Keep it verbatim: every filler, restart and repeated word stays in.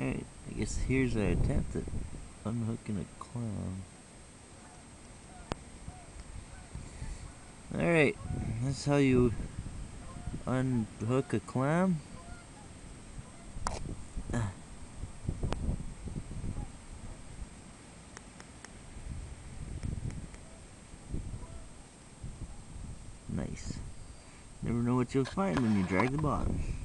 Alright, I guess here's our attempt at unhooking a clam. Alright, that's how you unhook a clam. Ah. Nice. Never know what you'll find when you drag the bottom.